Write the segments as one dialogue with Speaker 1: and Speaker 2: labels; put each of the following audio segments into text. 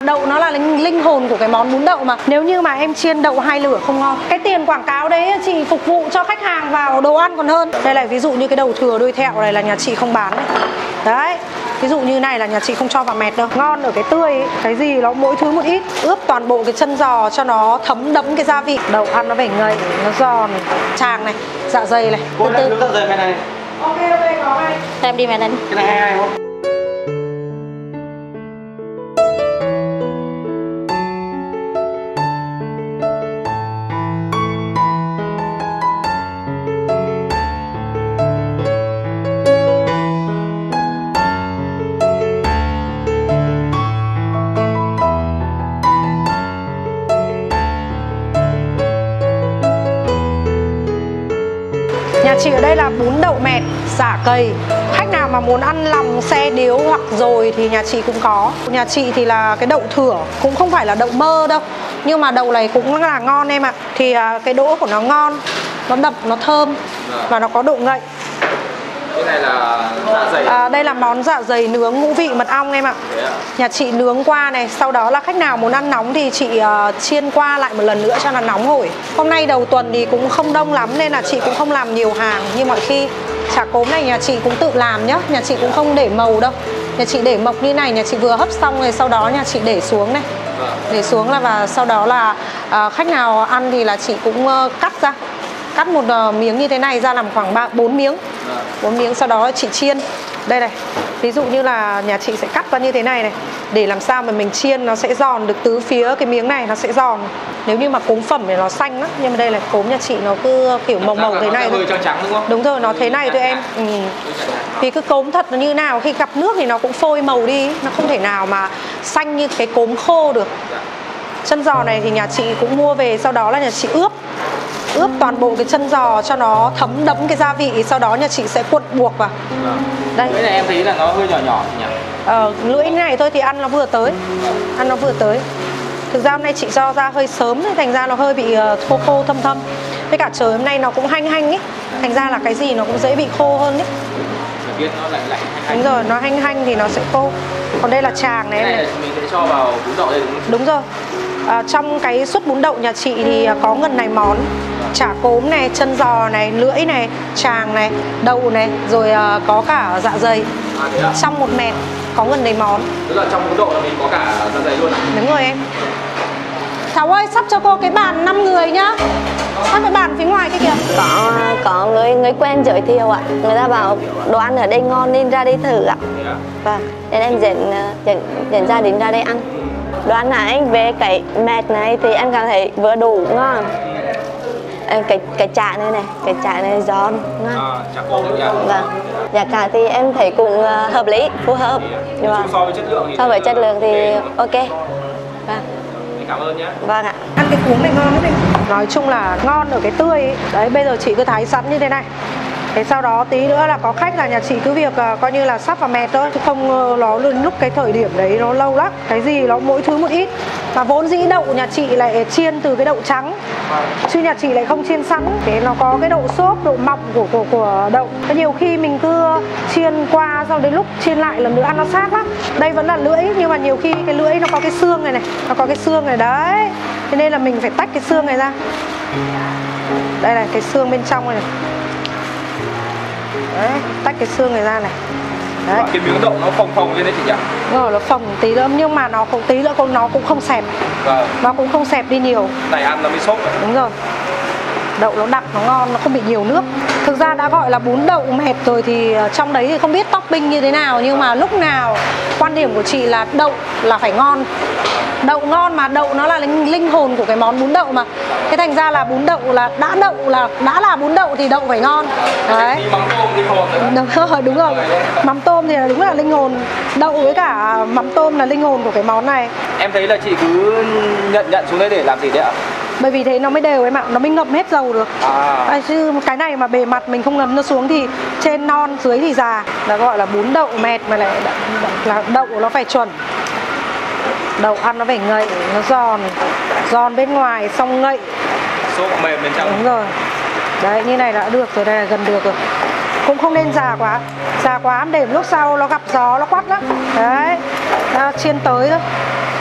Speaker 1: Đậu nó là linh hồn của cái món bún đậu mà. Nếu như mà em chiên đậu 2 lửa không ngon. Cái tiền quảng cáo đấy chị phục vụ cho khách hàng vào đồ ăn còn hơn. Đây là ví dụ như cái đầu thừa đuôi thẹo này là nhà chị không bán này. Đấy, ví dụ như này là nhà chị không cho vào mẹt đâu. Ngon ở cái tươi ấy. Cái gì nó mỗi thứ một ít. Ướp toàn bộ cái chân giò cho nó thấm đẫm cái gia vị. Đậu ăn nó phải ngậy, nó giòn. Tràng này, dạ dày này.
Speaker 2: Cô đã nướng dạ dày mẹ này.
Speaker 1: Ok, có này.
Speaker 3: Em đi mẹ này.
Speaker 2: Cái này hay không?
Speaker 1: Nhà chị ở đây là bún đậu mẹt, xả cầy. Khách nào mà muốn ăn lòng xe điếu hoặc dồi thì nhà chị cũng có. Nhà chị thì là cái đậu thửa, cũng không phải là đậu mơ đâu. Nhưng mà đậu này cũng là ngon em ạ. Thì cái đỗ của nó ngon, nó đậm, nó thơm và nó có độ ngậy.
Speaker 2: Cái này là dạ dày.
Speaker 1: Đây là món dạ dày nướng ngũ vị mật ong em ạ. Nhà chị nướng qua này, sau đó là khách nào muốn ăn nóng thì chị chiên qua lại một lần nữa cho nó nóng hổi. Hôm nay đầu tuần thì cũng không đông lắm nên là chị cũng không làm nhiều hàng như mọi khi. Chả cốm này nhà chị cũng tự làm nhá, nhà chị cũng không để màu đâu. Nhà chị để mộc như này, nhà chị vừa hấp xong rồi sau đó nhà chị để xuống này. Để xuống là và sau đó là khách nào ăn thì là chị cũng cắt ra. Cắt một miếng như thế này ra làm khoảng 4 miếng. 4 miếng sau đó chị chiên. Đây này. Ví dụ như là nhà chị sẽ cắt ra như thế này này. Để làm sao mà mình chiên nó sẽ giòn được tứ phía cái miếng này, nó sẽ giòn. Nếu như mà cốm phẩm thì nó xanh lắm. Nhưng mà đây là cốm nhà chị nó cứ kiểu màu màu thế này thôi.
Speaker 2: Hơi trắng đúng không?
Speaker 1: Đúng rồi, nó thế này thôi em. Vì cái cốm thật nó như nào, khi gặp nước thì nó cũng phôi màu đi. Nó không thể nào mà xanh như cái cốm khô được. Chân giò này thì nhà chị cũng mua về, sau đó là nhà chị ướp toàn bộ cái chân giò cho nó thấm đẫm cái gia vị. Sau đó nhà chị sẽ cuộn buộc vào. Đây.
Speaker 2: Lưỡi này em thấy là nó hơi nhỏ nhỏ nhỉ?
Speaker 1: Lưỡi này thôi thì ăn nó vừa tới. Ăn nó vừa tới. Thực ra hôm nay chị cho ra hơi sớm nên thành ra nó hơi bị khô khô thâm thâm. Với cả trời hôm nay nó cũng hanh hanh ấy. Thành ra là cái gì nó cũng dễ bị khô hơn ấy.
Speaker 2: Biết nó lại hanh.
Speaker 1: Đúng rồi, nó hanh hanh thì nó sẽ khô. Còn đây là tràng này.
Speaker 2: Cái này mình sẽ cho vào bún đậu đây đúng không?
Speaker 1: Đúng rồi. Trong cái suất bún đậu nhà chị thì có ngần này món. Chả cốm này, chân giò này, lưỡi này, tràng này, đậu này, rồi có cả dạ dày. Trong một mẹt có ngần này món.
Speaker 2: Tức là trong bún đậu là mình có cả dạ dày luôn à?
Speaker 1: Đúng rồi em. Thảo ơi, sắp cho cô cái bàn 5 người nhá. Sắp cái bàn phía ngoài kia kìa.
Speaker 3: Có người quen giới thiệu ạ. Người ta bảo đồ ăn ở đây ngon nên ra đây thử ạ. Vâng, nên em dẫn gia đình ra đây ăn. Đồ ăn này về cái mẹt này thì em cảm thấy vừa đủ ngon. Cái chả này cái chả này giòn ngon.
Speaker 2: Chả cốm nhỉ?
Speaker 3: Vâng. Giá cả thì em thấy cũng hợp lý, phù hợp.
Speaker 2: So với chất lượng thì
Speaker 3: chất lượng thì ok. Vâng.
Speaker 2: Cảm ơn nhé.
Speaker 3: Vâng ạ.
Speaker 1: Ăn cái cuống này ngon lắm em. Nói chung là ngon ở cái tươi ấy. Đấy, bây giờ chị cứ thái sẵn như thế này. Thế sau đó tí nữa là có khách là nhà chị cứ việc coi như là sắp vào mẹt thôi. Chứ không nó lúc cái thời điểm đấy nó lâu lắm. Cái gì nó mỗi thứ một ít. Mà vốn dĩ đậu nhà chị lại chiên từ cái đậu trắng. Chứ nhà chị lại không chiên sẵn. Thế nó có cái độ xốp, độ mọng của đậu. Nhiều khi mình cứ chiên qua xong đến lúc chiên lại lần nữa ăn nó sát lắm. Đây vẫn là lưỡi nhưng mà nhiều khi cái lưỡi nó có cái xương này này. Nó có cái xương này đấy. Thế nên là mình phải tách cái xương này ra. Đây này, cái xương bên trong này. Đấy, tách cái xương này ra này. Đấy.
Speaker 2: Cái miếng đậu nó phồng lên đấy chị nhỉ?
Speaker 1: Rồi nó phồng tí nữa nhưng mà nó cũng tí nữa nó cũng không xẹp.
Speaker 2: Vâng.
Speaker 1: Nó cũng không xẹp đi nhiều.
Speaker 2: Này ăn nó mới xốp rồi.
Speaker 1: Đúng rồi. Đậu nó đặc, nó ngon, nó không bị nhiều nước. Thực ra đã gọi là bún đậu mẹt rồi thì trong đấy thì không biết topping như thế nào. Nhưng mà lúc nào quan điểm của chị là đậu là phải ngon. Đậu ngon mà đậu nó là linh hồn của cái món bún đậu mà. Thế thành ra là bún đậu là đã là bún đậu thì đậu phải ngon. Đấy.
Speaker 2: Mắm tôm linh hồn rồi.
Speaker 1: Đúng rồi. Mắm tôm thì đúng là linh hồn. Đậu với cả mắm tôm là linh hồn của cái món này.
Speaker 2: Em thấy là chị cứ nhận xuống đây để làm gì đấy ạ?
Speaker 1: Bởi vì thế nó mới đều em ạ, nó mới ngậm hết dầu được. Chứ cái này mà bề mặt mình không ngấm nó xuống thì trên non dưới thì già. Là gọi là bún đậu mẹt mà lại là đậu nó phải chuẩn. Đậu ăn nó phải ngậy, nó giòn bên ngoài xong ngậy.
Speaker 2: Xốp mềm bên trong.
Speaker 1: Đúng rồi. Đấy, như này đã được rồi, đây là gần được rồi. Cũng không nên già quá. Già quá để lúc sau nó gặp gió nó quắt lắm. Đấy. Chiên tới thôi.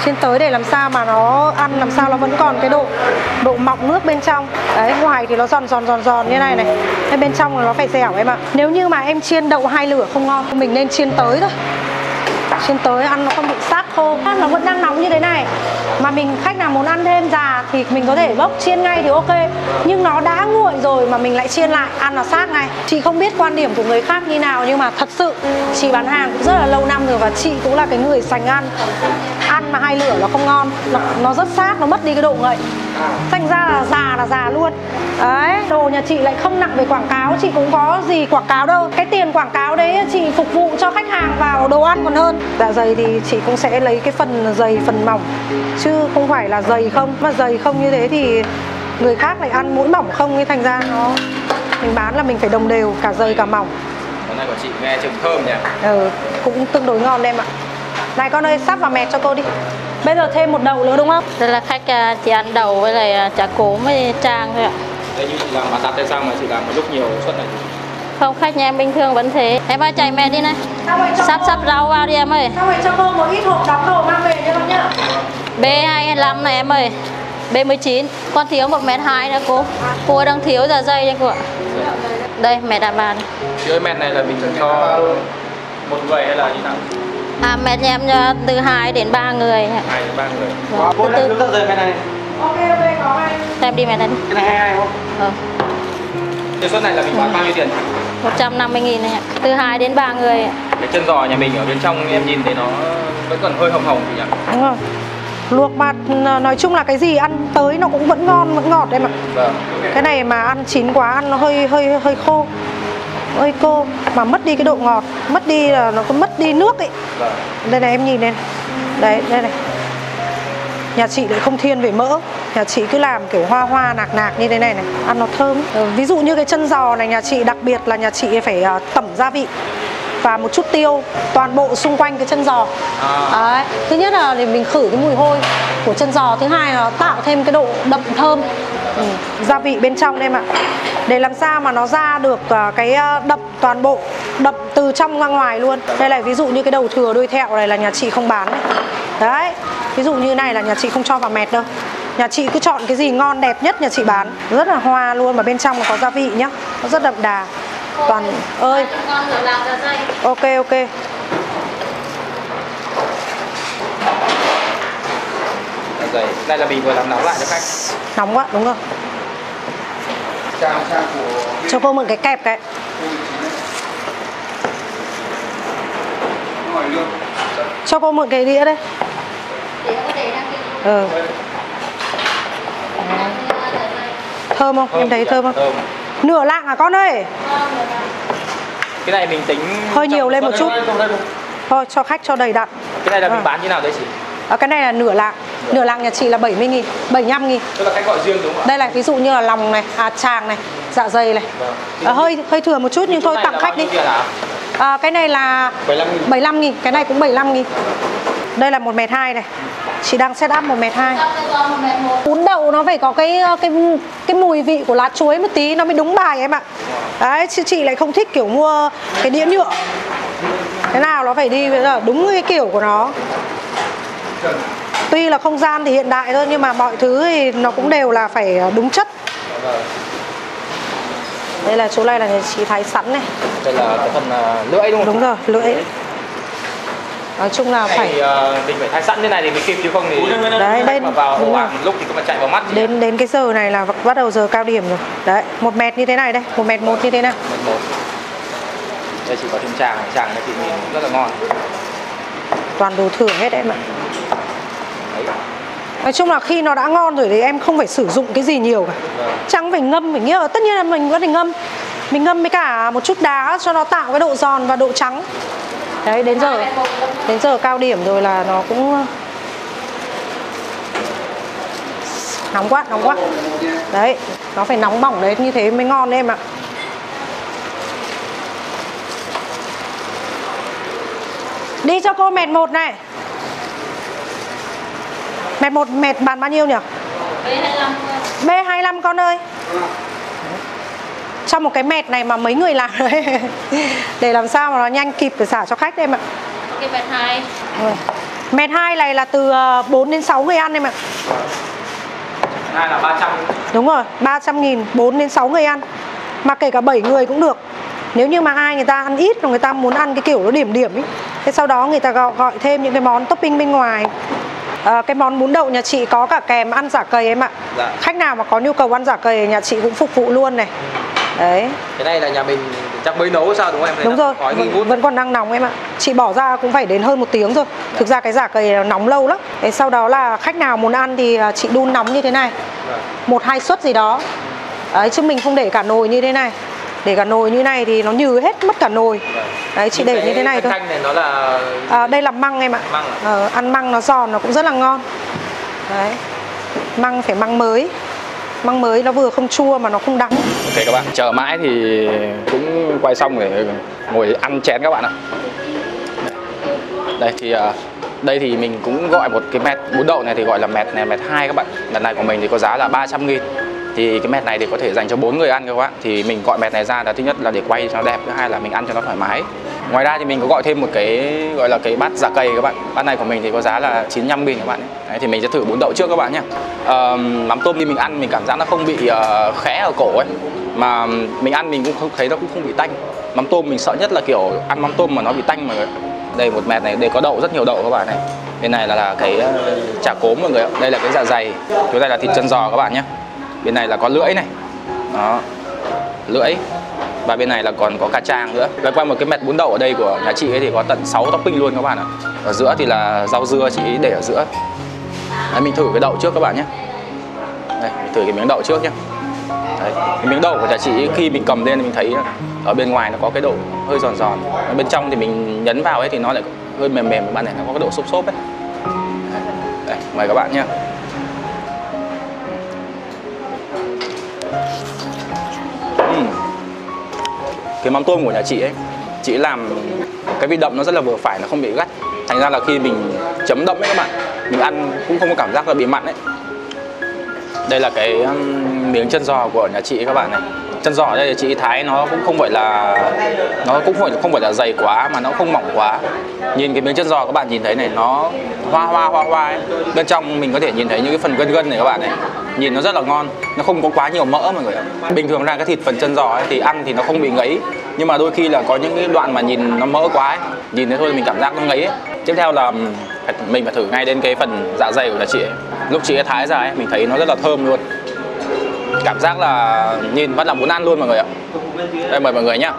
Speaker 1: Chiên tới để làm sao mà nó ăn làm sao nó vẫn còn cái độ mọng nước bên trong. Đấy, ngoài thì nó giòn như này này. Thế bên trong nó phải dẻo em ạ. Nếu như mà em chiên đậu 2 lửa không ngon, mình nên chiên tới thôi. Chiên tới ăn nó không bị sát khô. Nó vẫn đang nóng như thế này. Mà mình khách nào muốn ăn thêm già thì mình có thể bốc chiên ngay thì ok. Nhưng nó đã nguội rồi mà mình lại chiên lại, ăn nó sát ngay. Chị không biết quan điểm của người khác như nào, nhưng mà thật sự chị bán hàng cũng rất là lâu năm rồi. Và chị cũng là cái người sành ăn. Ăn mà 2 lửa nó không ngon, nó rất sát, nó mất đi cái độ ngậy. Thành ra là già luôn. Đấy, đồ nhà chị lại không nặng về quảng cáo. Chị cũng có gì quảng cáo đâu. Cái tiền quảng cáo đấy chị phục vụ cho khách hàng vào đồ ăn còn hơn. Dạ dày thì chị cũng sẽ lấy cái phần dày phần mỏng, chứ không phải là dày không. Mà dày không như thế thì người khác lại ăn mỗi mỏng không, như thành ra nó mình bán là mình phải đồng đều cả dày cả mỏng.
Speaker 2: Món này của chị nghe chừng thơm nhỉ.
Speaker 1: Cũng tương đối ngon em ạ. Này con ơi, sắp vào mẹt cho cô đi. Bây giờ thêm một đậu nữa đúng không?
Speaker 4: Đây là khách chỉ ăn đậu với lại chả cốm với trang thôi ạ.
Speaker 2: Đây như chị làm bán đặt hay sao mà chị làm một lúc nhiều suất này?
Speaker 4: Không, khách nhà em bình thường vẫn thế. Em ơi chạy mẹ đi này. Sắp rau vào đi em ơi.
Speaker 1: Sao vậy, cho cô một ít hộp đóng đồ mang về cho con nhá.
Speaker 4: B25 này em ơi. B19. Con thiếu 1m2 nữa cô. Cô đang thiếu dạ dày cho cô ạ. Đây mẹ đã bàn.
Speaker 2: Chị ơi, mẹt này là mình cho một người hay là như nào?
Speaker 4: Mẹ nhà em từ 2 đến 3 người.
Speaker 2: 2 đến 3 người.
Speaker 4: Cô
Speaker 2: đang hướng dẫn rời mẹt này.
Speaker 1: Ok, có này.
Speaker 4: Em đi mẹ này đi.
Speaker 2: Cái này 22 không? Cái suất này là mình bán bao nhiêu tiền?
Speaker 4: 150.000 này ạ. Từ 2 đến 3 người ạ.
Speaker 2: Cái chân giò nhà mình ở bên trong em nhìn thấy nó vẫn còn hơi hồng thì nhỉ?
Speaker 1: Đúng rồi. Luộc mà nói chung là cái gì ăn tới nó cũng vẫn ngon, vẫn ngọt em ạ.
Speaker 2: Vâng.
Speaker 1: Cái này mà ăn chín quá ăn nó hơi khô. Hơi khô mà mất đi cái độ ngọt, mất đi là nó có mất đi nước ấy.
Speaker 2: Vâng.
Speaker 1: Đây này em nhìn này. Đấy, đây này. Nhà chị lại không thiên về mỡ. Nhà chị cứ làm kiểu hoa nạc như thế này này, ăn nó thơm. Ví dụ như cái chân giò này nhà chị đặc biệt là nhà chị phải tẩm gia vị và một chút tiêu toàn bộ xung quanh cái chân giò. Đấy. Thứ nhất là để mình khử cái mùi hôi của chân giò, thứ hai là tạo thêm cái độ đậm thơm. Gia vị bên trong em ạ. Để làm sao mà nó ra được cái đậm toàn bộ, đậm từ trong ra ngoài luôn. Đây là ví dụ như cái đầu thừa đuôi thẹo này là nhà chị không bán. Đấy. Ví dụ như này là nhà chị không cho vào mẹt đâu. Nhà chị cứ chọn cái gì ngon đẹp nhất nhà chị bán. Rất là hoa luôn, mà bên trong nó có gia vị nhá. Nó rất đậm đà. Toàn ơi. Ok.
Speaker 2: Đây là mình vừa làm nóng lại cho khách.
Speaker 1: Nóng quá, đúng rồi. Cho cô mượn cái kẹp cái. Cho cô mượn cái đĩa đây. Thơm không? Em thấy thơm không?
Speaker 2: Thơm.
Speaker 1: Nửa lạng à con ơi?
Speaker 2: Cái này mình tính
Speaker 1: hơi nhiều lên một chút. Thôi cho khách cho đầy đặn.
Speaker 2: Cái này là mình bán như nào đấy chị?
Speaker 1: Cái này là nửa lạng. Nửa lạng nhà chị là 70.000, 75.000.
Speaker 2: Tức là khách gọi riêng đúng không ạ?
Speaker 1: Đây là ví dụ như là lòng này, tràng này, dạ dày này. Hơi thừa một chút nhưng thôi tặng khách đi. Cái này là 75.000, cái này cũng 75.000. Đây là 1m2 này. Chị đang set up 1m2. Bún đậu nó phải có cái mùi vị của lá chuối một tí nó mới đúng bài em ạ. Đấy, chứ chị lại không thích kiểu mua cái đĩa nhựa. Cái nào nó phải đi với là đúng cái kiểu của nó. Tuy là không gian thì hiện đại thôi nhưng mà mọi thứ thì nó cũng đều là phải đúng chất. Đây là chỗ này là chị thái sẵn này.
Speaker 2: Đây là cái phần lưỡi đúng không?
Speaker 1: Đúng rồi, lưỡi. Nói chung là phải
Speaker 2: mình phải thái sẵn thế này thì mới kịp, chứ không thì
Speaker 1: đấy, đây
Speaker 2: mà vào ổ ạt lúc thì có mà chạy vào mắt.
Speaker 1: Đến cái giờ này là bắt đầu giờ cao điểm rồi. Đấy, 1 mét như thế này đây, 1m1 như thế này.
Speaker 2: Đây chỉ có thêm tràng này thì nhìn rất là ngon.
Speaker 1: Toàn đồ thừa hết em ạ. Nói chung là khi nó đã ngon rồi thì em không phải sử dụng cái gì nhiều cả. Chẳng phải ngâm, phải nghĩa. Tất nhiên là mình vẫn phải ngâm. Mình ngâm với cả một chút đá cho nó tạo cái độ giòn và độ trắng. Đấy, đến giờ cao điểm rồi là nó cũng nóng quá. Đấy, nó phải nóng bỏng đấy, như thế mới ngon em ạ. Đi cho cô mẹt 1 này. Mẹt 1 mẹt bán bao nhiêu nhỉ? B25 con ơi. Trong một cái mẹt này mà mấy người làm đấy. Để làm sao mà nó nhanh kịp để xả cho khách em ạ.
Speaker 4: Cái mẹt 2.
Speaker 1: Mét 2 này là từ 4 đến 6 người ăn em ạ.
Speaker 2: Hai là 300.
Speaker 1: Đúng rồi, 300.000, 4 đến 6 người ăn. Mà kể cả 7 người cũng được. Nếu như mà ai người ta ăn ít và người ta muốn ăn cái kiểu nó điểm điểm ý, thế sau đó người ta gọi thêm những cái món topping bên ngoài. Cái món bún đậu nhà chị có cả kèm ăn chả cầy em ạ.
Speaker 2: Dạ.
Speaker 1: Khách nào mà có nhu cầu ăn chả cầy nhà chị cũng phục vụ luôn này. Đấy.
Speaker 2: Cái này là nhà mình chắc mới nấu sao đúng không em?
Speaker 1: Đúng rồi, vẫn còn đang nóng em ạ. Chị bỏ ra cũng phải đến hơn 1 tiếng rồi. Thực ra cái chả cầy nóng lâu lắm. Thế sau đó là khách nào muốn ăn thì chị đun nóng như thế này, 1-2 suất gì đó. Đấy, chứ mình không để cả nồi như thế này. Để cả nồi như này thì nó nhừ hết mất cả nồi. Đấy, chị để như thế này thôi.
Speaker 2: Canh này nó là
Speaker 1: đây là măng em ạ.
Speaker 2: Măng
Speaker 1: Ăn măng nó giòn, nó cũng rất là ngon. Đấy. Măng phải măng mới. Măng mới nó vừa không chua mà nó không đắng.
Speaker 2: Ok các bạn, chờ mãi thì cũng quay xong để ngồi ăn chén các bạn ạ. Đây thì mình cũng gọi một cái mẹt bún đậu này thì gọi là mẹt này, mẹt 2 các bạn. Mẹt này của mình thì có giá là 300.000. Thì cái mẹt này thì có thể dành cho 4 người ăn các bạn. Thì mình gọi mẹt này ra là thứ nhất là để quay cho nó đẹp, thứ hai là mình ăn cho nó thoải mái. Ngoài ra thì mình có gọi thêm một cái gọi là cái bát chả cầy các bạn. Bát này của mình thì có giá là 95.000 các bạn ấy. Đấy, thì mình sẽ thử bún đậu trước các bạn nhé. Mắm tôm thì mình ăn mình cảm giác nó không bị khẽ ở cổ ấy, mà mình ăn mình cũng thấy nó cũng không bị tanh. Mắm tôm mình sợ nhất là kiểu ăn mắm tôm mà nó bị tanh mọi người. Đây một mẹt này, đây có đậu, rất nhiều đậu các bạn này. Bên này là cái chả cốm mọi người ạ. Đây là cái dạ dày. Chỗ này là thịt chân giò các bạn nhé. Bên này là có lưỡi này. Đó. Lưỡi. Và bên này là còn có cà chang nữa. Và qua một cái mẹt bún đậu ở đây của nhà chị ấy thì có tận 6 topping luôn các bạn ạ. Ở giữa thì là rau dưa chị ấy để ở giữa. Đấy, mình thử cái đậu trước các bạn nhé. Đây, mình thử cái miếng đậu trước nhé. Đấy, cái miếng đậu của nhà chị ấy, khi mình cầm lên thì mình thấy ở bên ngoài nó có cái độ hơi giòn giòn. Ở bên trong thì mình nhấn vào ấy thì nó lại hơi mềm mềm, bạn này nó có cái độ xốp xốp ấy. Đây, mời các bạn nhé. Cái mắm tôm của nhà chị ấy, chị làm cái vị đậm nó rất là vừa phải, nó không bị gắt. Thành ra là khi mình chấm đậm ấy các bạn, mình ăn cũng không có cảm giác là bị mặn ấy. Đây là cái miếng chân giò của nhà chị ấy các bạn này. Chân giò ở đây chị thái nó cũng không phải là dày quá mà nó không mỏng quá. Nhìn cái miếng chân giò các bạn nhìn thấy này, nó hoa ấy. Bên trong mình có thể nhìn thấy những cái phần gân gân này các bạn này. Nhìn nó rất là ngon, nó không có quá nhiều mỡ mọi người ạ. Bình thường ra cái thịt phần chân giò ấy thì ăn thì nó không bị ngấy, nhưng mà đôi khi là có những cái đoạn mà nhìn nó mỡ quá ấy, nhìn thế thôi mình cảm giác nó ngấy ấy. Tiếp theo là mình phải thử ngay đến cái phần dạ dày của nhà chị ấy. Lúc chị ấy thái ra ấy, mình thấy nó rất là thơm luôn. Cảm giác là nhìn bắt là muốn ăn luôn mọi người ạ. Đây mời mọi người nhá.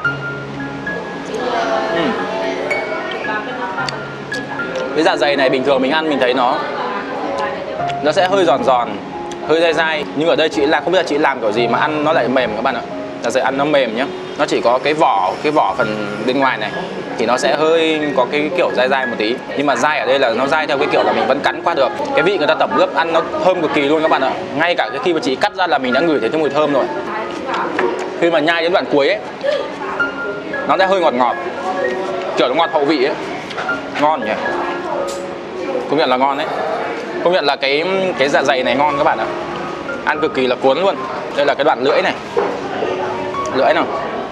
Speaker 2: Cái dạ dày này bình thường mình ăn mình thấy nó sẽ hơi giòn giòn, hơi dai dai, nhưng ở đây chị làm không biết là chị làm kiểu gì mà ăn nó lại mềm các bạn ạ. Dạ dày ăn nó mềm nhá. Nó chỉ có cái vỏ phần bên ngoài này thì nó sẽ hơi có cái kiểu dai dai một tí, nhưng mà dai ở đây là nó dai theo cái kiểu là mình vẫn cắn qua được. Cái vị người ta tẩm ướp ăn nó thơm cực kỳ luôn các bạn ạ. Ngay cả cái khi mà chị cắt ra là mình đã ngửi thấy cái mùi thơm rồi. Khi mà nhai đến đoạn cuối ấy, nó sẽ hơi ngọt ngọt, kiểu nó ngọt hậu vị ấy, ngon nhỉ. Công nhận là ngon đấy. Công nhận là cái dạ dày này ngon các bạn ạ. Ăn cực kỳ là cuốn luôn. Đây là cái đoạn lưỡi này. Lưỡi nào.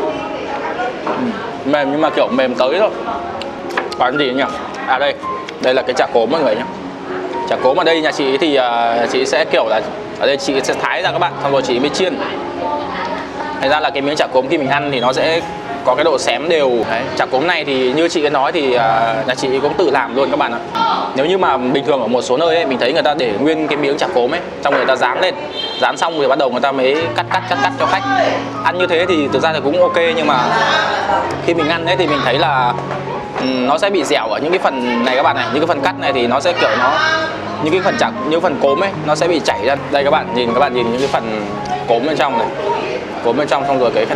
Speaker 2: Mềm nhưng mà kiểu mềm tới thôi. Còn gì nhỉ? À đây là cái chả cốm mọi người nhé. Chả cốm ở đây nhà chị thì chị sẽ kiểu là ở đây chị sẽ thái ra các bạn, xong rồi chị mới chiên. Thành ra là cái miếng chả cốm khi mình ăn thì nó sẽ có cái độ xém đều. Đấy, chả cốm này thì như chị nói thì nhà chị cũng tự làm luôn các bạn ạ. Nếu như mà bình thường ở một số nơi ấy, mình thấy người ta để nguyên cái miếng chả cốm ấy, xong người ta rán lên, rán xong rồi bắt đầu người ta mới cắt cho khách. Ăn như thế thì thực ra thì cũng ok, nhưng mà khi mình ăn ấy thì mình thấy là nó sẽ bị dẻo ở những cái phần này các bạn này. Những cái phần cắt này thì nó sẽ kiểu nó những cái phần chả, như phần cốm ấy nó sẽ bị chảy ra. Đây các bạn nhìn những cái phần cốm bên trong này, cốm bên trong, xong rồi cái phần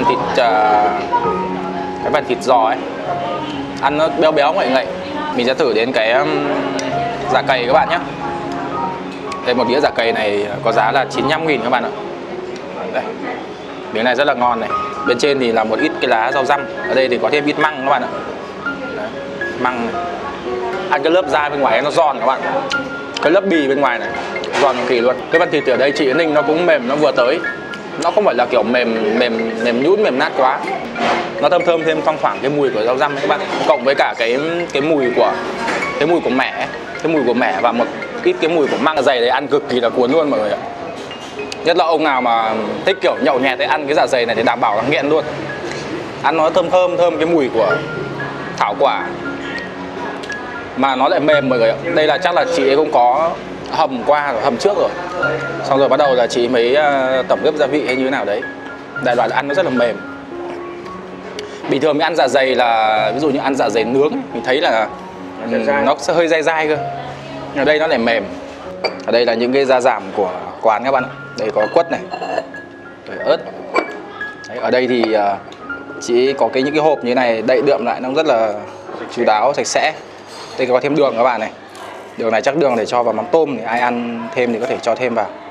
Speaker 2: thịt giò ấy ăn nó béo béo ngậy ngậy. Mình sẽ thử đến cái dạ cầy các bạn nhé. Đây một đĩa dạ cầy này có giá là 95.000 các bạn ạ. Đây, miếng này rất là ngon này. Bên trên thì là một ít cái lá rau răm, ở đây thì có thêm ít măng các bạn ạ. Đấy, măng này. Ăn cái lớp da bên ngoài nó giòn các bạn. Cái lớp bì bên ngoài này giòn cực kỳ luôn. Cái phần thịt ở đây chị ninh nó cũng mềm, nó vừa tới. Nó không phải là kiểu mềm nhũn, mềm nát quá. Nó thơm thêm thoang thoảng cái mùi của rau răm các bạn, cộng với cả cái mùi của mẻ, cái cái mùi của mẻ và một ít cái mùi của măng dạ dày đấy, ăn cực kỳ là cuốn luôn mọi người ạ. Nhất là ông nào mà thích kiểu nhậu nhẹt ấy, ăn cái dạ dày này thì đảm bảo là nghiện luôn. Ăn nó thơm cái mùi của thảo quả mà nó lại mềm mọi người ạ. Đây là chắc là chị ấy cũng có hầm qua rồi, hầm trước rồi, xong rồi bắt đầu là chị mới tẩm ướp gia vị hay như thế nào đấy. Đại loại là ăn nó rất là mềm. Bình thường mình ăn dạ dày là ví dụ như ăn dạ dày nướng ấy, mình thấy là nó sẽ hơi dai dai cơ. Ở đây nó lại mềm. Ở đây là những cái gia giảm của quán các bạn ạ. Đây có quất này, rồi ớt. Đấy, ở đây thì chị có những cái hộp như thế này đậy đượm lại, nó rất là chu đáo, sạch sẽ. Đây có thêm đường các bạn này. Đường này chắc đường để cho vào mắm tôm thì ai ăn thêm thì có thể cho thêm vào.